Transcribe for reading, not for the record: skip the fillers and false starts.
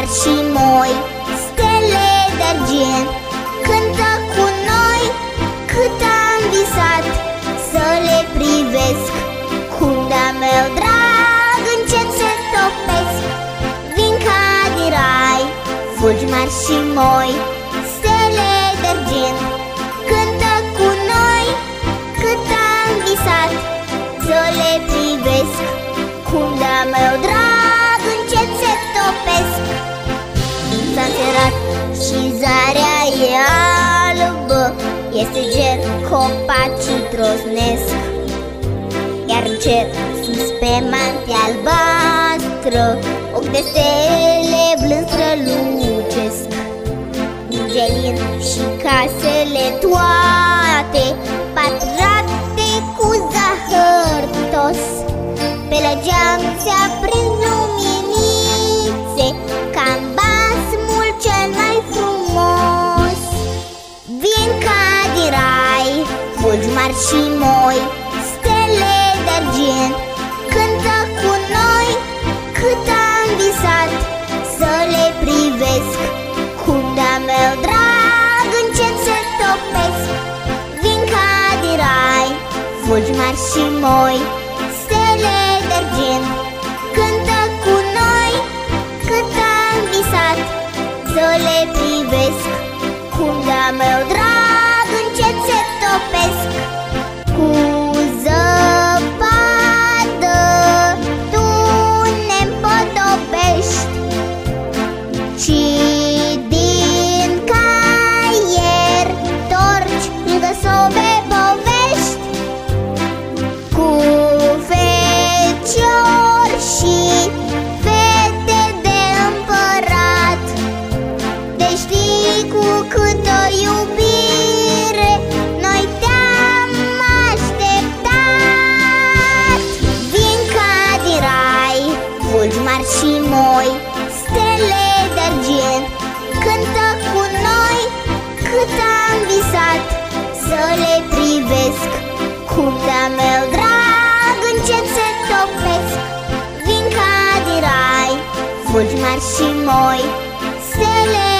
mari și moi, stele de-argint, cântă cu noi. Cât am visat să le privesc, cum de-a meu drag încet se topesc. Vin ca din rai, fulgi mari și moi, stele de-argint, cântă cu noi. Cât am visat să le privesc, cum de-a meu drag încet se topesc. S-a înserat și zarea e albă, este ger, copacii trosnesc, iar în cer, sus pe mantia albastră, ochi de stele blând strălucesc. Gelin și casele toate patrate cu zahăr tos, pe la geam se aprind luminițe, ca-n basmul cel mai frumos. Vin ca din rai, fulgi mari și moi, stele de-argint, cântă cu noi. Cât am visat să le privesc, cum de-a meu drag încet se topesc. Vin ca din rai, fulgi mari și moi, stele de-argint, cântă cu noi. Cât am visat să le privesc, cum de-a meu drag încet se topesc. Cu zăpadă tu ne-mpodobești, și din caier torci lângă sobe povești. Cu fecior și fete de împărat, te știi cu câtă iubire noi te-am așteptat. Vin ca din rai, fulgi mari și moi, stele de-argint, cântă cu noi. Cât am visat să le privesc, cum de-a meu drag încet se topesc. Vin ca din rai, fulgi mari și moi, stele